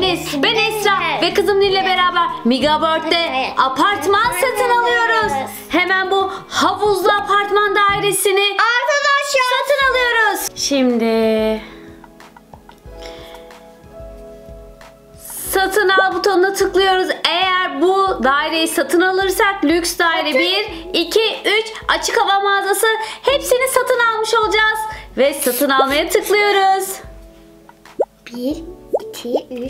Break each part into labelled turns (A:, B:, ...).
A: geldiniz. Ben Esra ve kızım Nil'le beraber Megaworld'de apartman satın alıyoruz. Hemen bu havuzlu apartman dairesini satın alıyoruz. Şimdi satın al butonuna tıklıyoruz. Eğer bu daireyi satın alırsak lüks daire 1, 2, 3 açık hava mağazası hepsini satın almış olacağız. Ve satın almaya tıklıyoruz.
B: 1, 2, 3.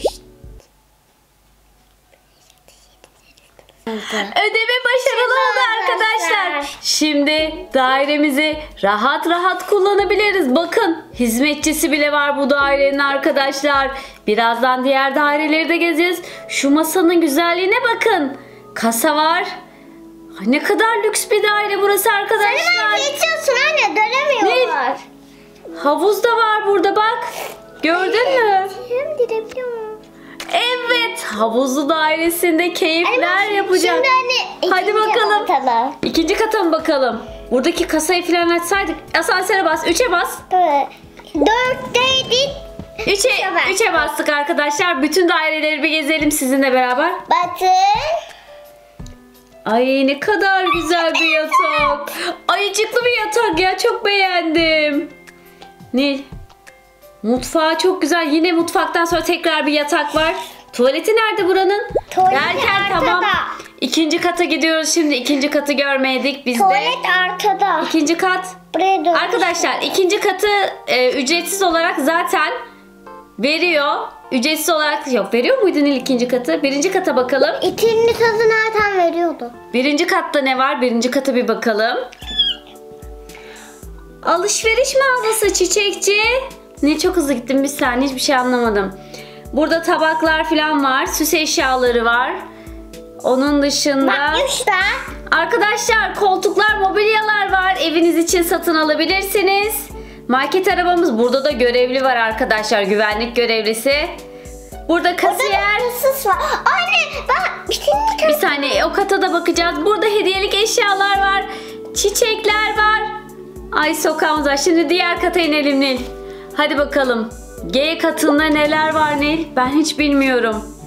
A: Ödeme başarılı oldu arkadaşlar. Şimdi dairemizi rahat rahat kullanabiliriz. Bakın hizmetçisi bile var bu dairenin arkadaşlar. Birazdan diğer daireleri de gezeceğiz. Şu masanın güzelliğine bakın. Kasa var. Ay, ne kadar lüks bir daire burası arkadaşlar.
B: Sen geçiyorsun anne, dönemiyorlar.
A: Havuz da var burada bak. Gördün mü?
B: Hem girebiliyor.
A: Evet, havuzlu dairesinde keyifler yapacağız.
B: Şimdi anne
A: hadi bakalım.
B: Bakalım.
A: İkinci kata mı bakalım? Buradaki kasayı falan açsaydık. Asansöre bas. 3'e bas.
B: 4'teydik.
A: 3'e bastık arkadaşlar. Bütün daireleri bir gezelim sizinle beraber.
B: Batın.
A: Ay ne kadar güzel bir yatak. Ayıcıklı bir yatak ya. Çok beğendim. Nil. Mutfağı çok güzel. Yine mutfaktan sonra tekrar bir yatak var. Tuvaleti nerede buranın?
B: Tuvalet
A: Derken
B: arkada.
A: tamam. İkinci kata gidiyoruz şimdi. İkinci katı görmedik biz de.
B: Tuvalet arkada.
A: İkinci kat.
B: Buraya dön.
A: Arkadaşlar ikinci katı ücretsiz olarak zaten veriyor. Ücretsiz olarak yok. Veriyor muydu Nil ikinci katı? Birinci kata bakalım.
B: İkinci sözü zaten veriyordu.
A: Birinci katta ne var? Birinci kata bir bakalım. Alışveriş mağazası çiçekçi. Ne çok hızlı gittim bir saniye hiçbir şey anlamadım. Burada tabaklar falan var. Süs eşyaları var. Onun dışında
B: Bak işte.
A: arkadaşlar koltuklar, mobilyalar var. Eviniz için satın alabilirsiniz. Market arabamız. Burada da görevli var arkadaşlar. Güvenlik görevlisi. Burada kasiyer.
B: Hırsız var. Anne bak.
A: Bir saniye o kata da bakacağız. Burada hediyelik eşyalar var. Çiçekler var. Ay sokağımız var. Şimdi diğer kata inelim Nil. Hadi bakalım. G katında neler var Nil? Ben hiç bilmiyorum.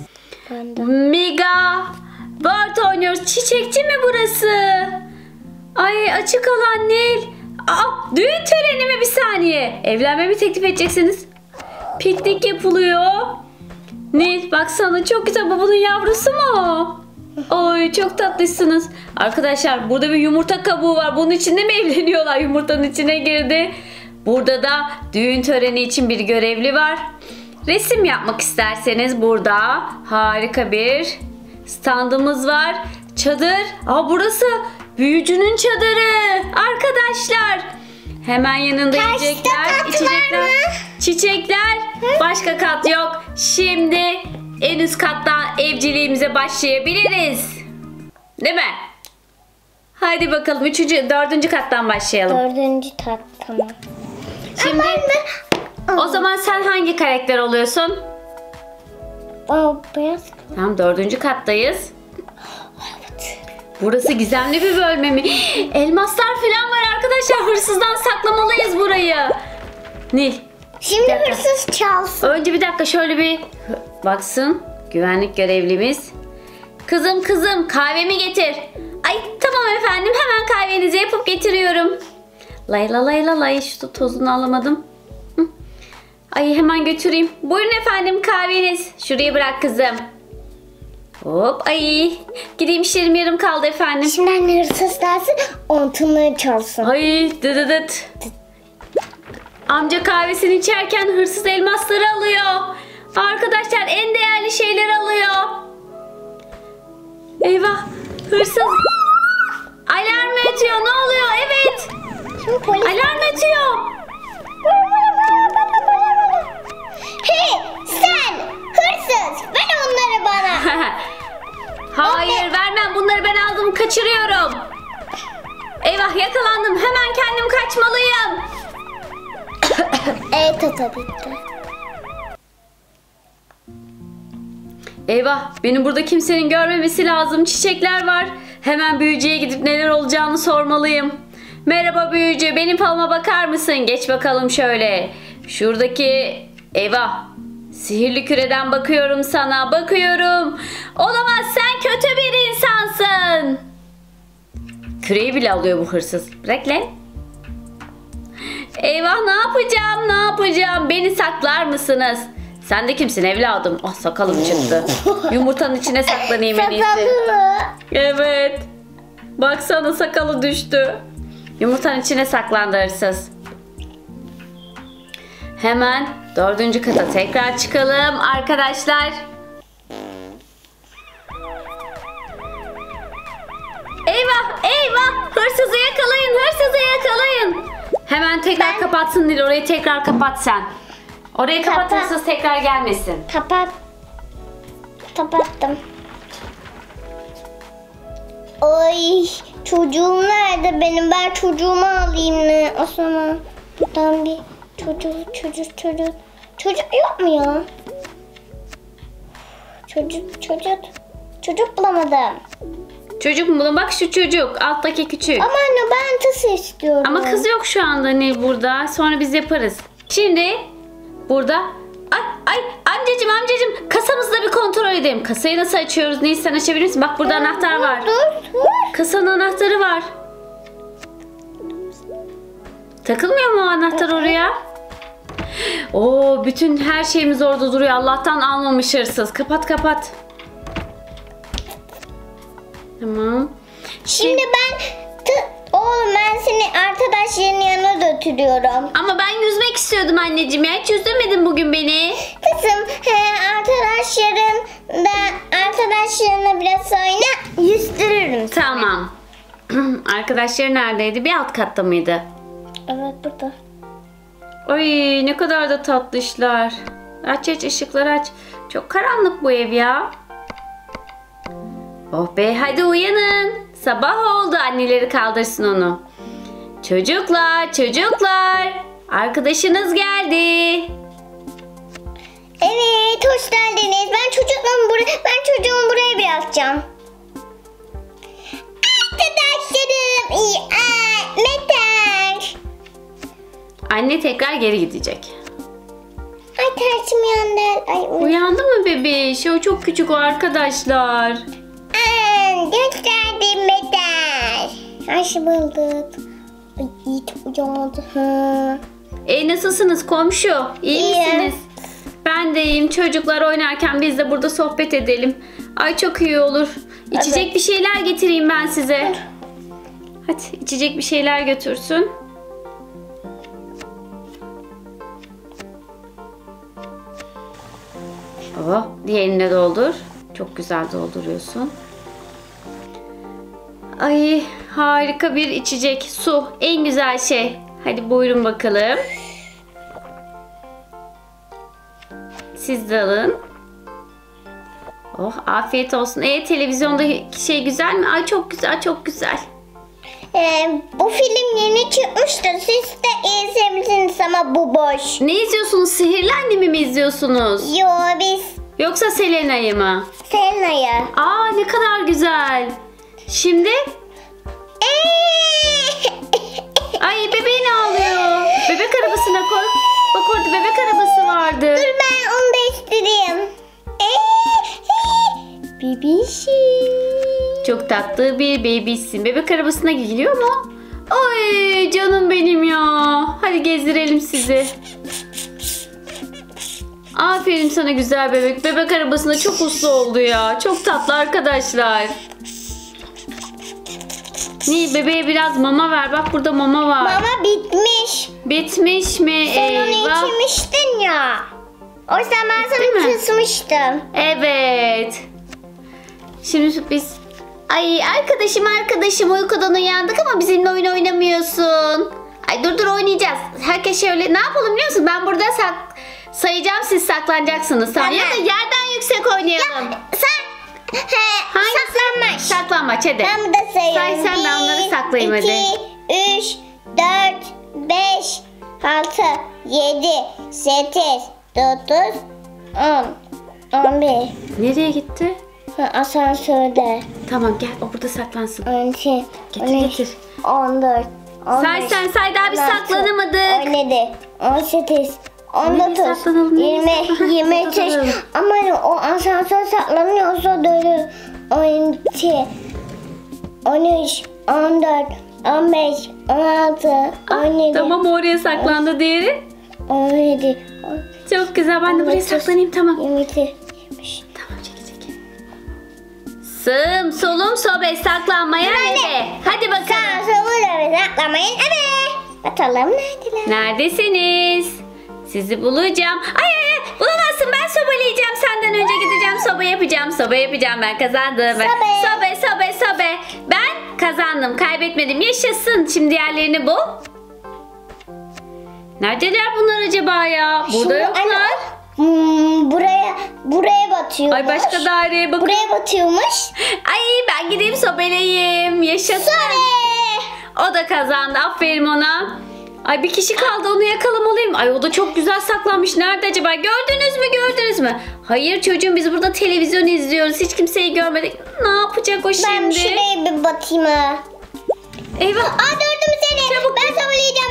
A: Mega World oynuyoruz. Çiçekçi mi burası? Ay açık alan Nil. Aa, düğün töreni mi bir saniye? Evlenme mi teklif edeceksiniz? Piknik yapılıyor. Nil baksana çok güzel. Babanın yavrusu mu? Oy çok tatlısınız. Arkadaşlar burada bir yumurta kabuğu var. Bunun içinde mi evleniyorlar? Yumurtanın içine girdi. Burada da düğün töreni için bir görevli var. Resim yapmak isterseniz burada harika bir standımız var. Çadır. Aa burası büyücünün çadırı. Arkadaşlar. Hemen yanında yiyecekler, içecekler, çiçekler. Başka kat yok. Şimdi en üst katta evciliğimize başlayabiliriz. Değil mi? Hadi bakalım 4. kattan başlayalım.
B: 4. kat tamam.
A: Şimdi o zaman sen hangi karakter oluyorsun?
B: Beyaz.
A: Tamam 4. kattayız. Burası gizemli bir bölme mi? Elmaslar falan var arkadaşlar. Hırsızdan saklamalıyız burayı. Nil.
B: Şimdi hırsız çalsın.
A: Önce bir dakika şöyle bir baksın. Güvenlik görevlimiz. Kızım kahvemi getir. Ay tamam efendim hemen kahvenizi yapıp getiriyorum. Lay şu tozunu alamadım. Hı. Ay hemen götüreyim. Buyurun efendim kahveniz. Şuraya bırak kızım. Hop ay. Gideyim işlerim yarım kaldı efendim.
B: Şimdi anne hırsız dersin altınları çalsın.
A: Ay dıdıdıt. Amca kahvesini içerken hırsız elmasları alıyor. Arkadaşlar en değerli şeyler alıyor. Eyvah hırsız. Alarm ötüyor ne oluyor? Evet.
B: Şimdi polis.
A: Alarm ötüyor.
B: Hey sen hırsız ver onları bana.
A: Hayır vermem bunları ben aldım kaçırıyorum. Eyvah yakalandım hemen kendim kaçmalıyım.
B: Evet tabii ki.
A: Eyvah benim burada kimsenin görmemesi lazım. Çiçekler var. Hemen büyücüye gidip neler olacağını sormalıyım. Merhaba büyücü benim falıma bakar mısın? Geç bakalım şöyle. Şuradaki eyvah Sihirli küreden bakıyorum sana. Bakıyorum. Olamaz, sen kötü bir insansın. Küreyi bile alıyor bu hırsız. Bırak lan. Eyvah, ne yapacağım? Ne yapacağım? Beni saklar mısınız? Sen de kimsin evladım? Ah, sakalım çıktı. Yumurtanın içine saklanayım en iyisi.
B: Sakalı.
A: Evet. Baksana, sakalı düştü. Yumurtanın içine saklandı hırsız. Hemen 4. kata tekrar çıkalım arkadaşlar. Eyvah, eyvah. Hırsızı yakalayın, hırsızı yakalayın. Hemen tekrar kapatsın Nil, orayı tekrar kapat sen. Orayı kapat,
B: Kapat.
A: hırsız tekrar gelmesin.
B: Kapattım. Ay, çocuğum nerede benim? Ben çocuğumu alayım ne? O zaman buradan bir çocuk yok mu ya? Çocuk bulamadım.
A: Çocuk mu bulun? Bak şu çocuk, alttaki küçük.
B: Ama anne ben tası istiyorum.
A: Ama kız yok şu anda Nil burada. Sonra biz yaparız. Şimdi burada. Ay amcacığım kasamızı da bir kontrol edelim. Kasayı nasıl açıyoruz? Nil, sen açabilir misin? Bak burada anahtar var.
B: Dur.
A: Kasanın anahtarı var. Takılmıyor mu o anahtar oraya? Oo, bütün her şeyimiz orada duruyor. Allah'tan almamış hırsız. Kapat. Tamam.
B: Şimdi oğlum ben seni arkadaşların yanına götürüyorum.
A: Ama ben yüzmek istiyordum anneciğim ya. Hiç yüzdürmedin bugün beni.
B: Kızım arkadaşlarına biraz oyna, yüzdürürüm.
A: Tamam. Arkadaşları neredeydi? Bir alt katta mıydı?
B: Evet, burada.
A: Ay, ne kadar da tatlışlar. Aç ışıkları aç. Çok karanlık bu ev ya. Oh be, hadi uyanın. Sabah oldu, anneleri kaldırsın onu. Çocuklar. Arkadaşınız geldi.
B: Evet, hoş geldiniz. Ben çocuğumu buraya bırakacağım. Arkadaşlarım, Meter.
A: Anne tekrar geri gidecek.
B: Ay, tersim yandı.
A: Uyandı mı bebiş? O çok küçük o arkadaşlar.
B: Hoş geldin Meter. Hoş bulduk. Ay, iyi uyandı.
A: Nasılsınız komşu? İyi
B: İyi.
A: misiniz? Ben de iyiyim. Çocuklar oynarken biz de burada sohbet edelim. Ay, çok iyi olur. İçecek
B: Evet.
A: bir şeyler getireyim ben size. Hadi içecek bir şeyler götürsün. Oh, diğerini de doldur. Çok güzel dolduruyorsun. Ay, harika bir içecek. Su en güzel şey. Hadi buyurun bakalım. Siz de alın. Oh, afiyet olsun. Televizyonda şey güzel mi? Ay, çok güzel.
B: Bu film yeni çıkmıştı. Siz de izleyebilirsiniz ama bu boş.
A: Ne izliyorsunuz? Sihirli Annemi mi izliyorsunuz?
B: Yo, biz
A: Yoksa Selena'yı mı?
B: Selena'yı.
A: Aa, ne kadar güzel. Şimdi? Ay, bebeğin ağlıyor. Bebek arabasına koy. Bak, orada bebek arabası vardı.
B: Dur, ben onu da isteyeyim. Bebişim.
A: Çok tatlı bir bebeğsin. Bebek arabasına gidiyor mu? Ay, canım benim ya. Hadi gezdirelim sizi. Aferin sana güzel bebek. Bebek arabasında çok uslu oldu ya. Çok tatlı arkadaşlar. Bebeğe biraz mama ver. Bak, burada mama var.
B: Mama bitmiş.
A: Bitmiş mi?
B: Sen onu
A: Eyvah.
B: içmiştin ya. O zaman
A: mi?
B: sana kısmıştım.
A: Evet. Şimdi biz... Ay, arkadaşım uykudan uyandık ama bizimle oyun oynamıyorsun. Ay, dur oynayacağız. Herkes şöyle, ne yapalım biliyor musun? Ben burada sayacağım, siz saklanacaksınız. Tamam. Ya da yerden yüksek oynayalım.
B: Saklanmaç.
A: Saklanmaç hadi.
B: Ben burada sayıyorum.
A: Say sen, ben onları saklayayım hadi.
B: 2, 3, 4, 5, 6, 7, 8, 9, 10, 11.
A: Nereye gitti?
B: Asansörde.
A: Tamam, gel, o burada saklansın.
B: 12,
A: Getir.
B: 14, 15.
A: Say, daha biz saklanamadık.
B: 17, 18, 19,
A: saklanalım, nereye
B: 20,
A: saklanalım?
B: 23.
A: Saklanalım.
B: Ama o asansör saklanıyorsa dönür. 12, 13, 14, 15, 16, 17,
A: Tamam oraya saklandı diğeri.
B: 17,
A: Çok güzel, ben de buraya
B: 19,
A: saklanayım, tamam.
B: 22, 23.
A: Tamam, çekil. Sığım solum sobe saklanmaya ebe. Hadi bakalım.
B: Sağ soluyla ve saklamayın. Evet. Bakalım neredeler?
A: Neredesiniz? Sizi bulacağım. Ay bulamazsın, ben sobaleyeceğim. Senden önce gideceğim, soba yapacağım, ben kazandım. Sobe. Ben kazandım, kaybetmedim, yaşasın. Şimdi diğerlerini bul. Neredeler bunlar acaba ya? Burada
B: Şimdi
A: yoklar.
B: Buraya batıyormuş.
A: Ay başka daireye bakın.
B: Buraya batıyormuş.
A: Ay ben gideyim sobeleyeyim. Yaşasın. O da kazandı. Aferin ona. Ay bir kişi kaldı, onu yakalamalıyım. Ay o da çok güzel saklanmış. Nerede acaba? Gördünüz mü? Hayır çocuğum, biz burada televizyon izliyoruz. Hiç kimseyi görmedik. Ne yapacak o şimdi?
B: Ben şuraya bir batayım ha.
A: Eyvah.
B: Gördüm seni.
A: Çabuk.
B: Ben söyleyeceğim.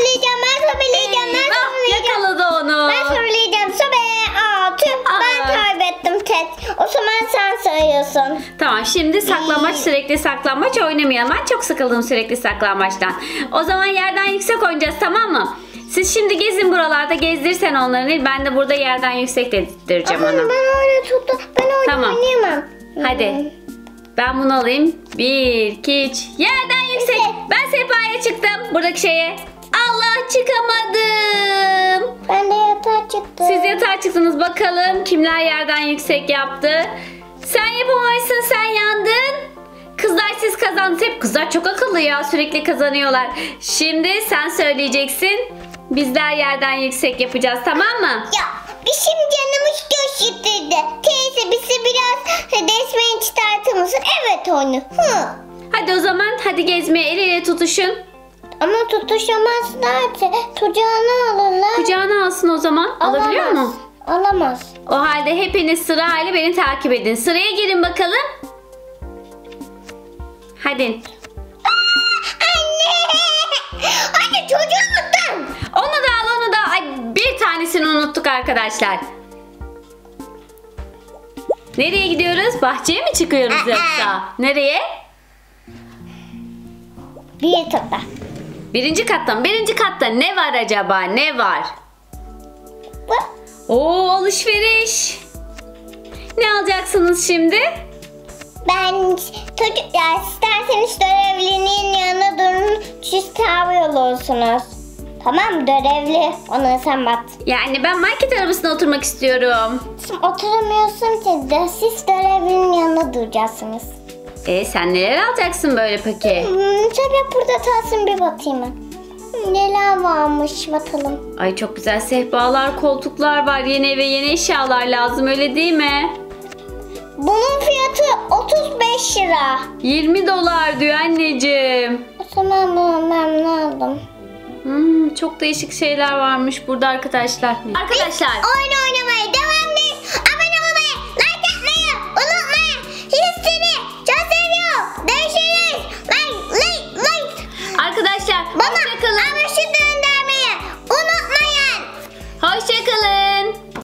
A: Yakaladı onu.
B: Ben söyleyeceğim. Sobe. Tüh. Ben kaybettim Ted. O zaman sen söylüyorsun.
A: Tamam, şimdi sürekli saklambaç oynamayalım. Ben çok sıkıldım sürekli saklambaçtan. O zaman yerden yüksek oynayacağız, tamam mı? Siz şimdi gezin buralarda, gezdirsen onları. Ben de burada yerden yüksek dedirteceğim
B: Ama
A: ona.
B: ben öyle tuttum. Ben öyle
A: Tamam.
B: oynayamam.
A: Hadi. Ben bunu alayım. 1, 2, 3. Yerden yüksek. Ben sehpaya çıktım. Buradaki şeye. Allah, çıkamadım.
B: Ben de yatağa çıktım.
A: Siz yatağa çıktınız, bakalım kimler yerden yüksek yaptı. Sen yapamamışsın, sen yandın. Kızlar siz kazandınız. Hep kızlar çok akıllı ya, sürekli kazanıyorlar. Şimdi sen söyleyeceksin. Bizler yerden yüksek yapacağız, tamam mı?
B: Ya bizim canımız gösterdi. Teyze bizi biraz resmen çıkartır mısın? Evet onu.
A: Hadi o zaman, hadi gezmeye el ele tutuşun.
B: Ama tutuşamazlarsa kucağına alırlar.
A: Kucağına alsın o zaman. Alabiliyor mu?
B: Alamaz.
A: O halde hepiniz sırayla beni takip edin. Sıraya girin bakalım. Hadi.
B: Anne! Anne çocuğu unuttun.
A: Onu da al. Ay, bir tanesini unuttuk arkadaşlar. Nereye gidiyoruz? Bahçeye mi çıkıyoruz yoksa? Nereye?
B: Bir tatlı.
A: Birinci kattan. Birinci katta ne var acaba? Ne var?
B: Bu.
A: Oo, alışveriş. Ne alacaksınız şimdi?
B: Ben çocuklar isterseniz görevlinin yanına durun. Siz kahve yolu olsunuz. Tamam görevli. Ona sen bak.
A: Yani ben market arabasına oturmak istiyorum.
B: Şimdi oturamıyorsun ki de siz görevlinin yanına duracaksınız.
A: Sen neler alacaksın böyle peki?
B: Şöyle burada kalsın bir bakayım ben. Neler varmış bakalım.
A: Ay çok güzel sehpalar, koltuklar var. Yeni eve yeni eşyalar lazım, öyle değil mi?
B: Bunun fiyatı 35 lira.
A: 20 dolar diyor anneciğim.
B: O zaman bunu ben ne aldım?
A: Çok değişik şeyler varmış burada arkadaşlar. Arkadaşlar
B: Oyun oynamaya devam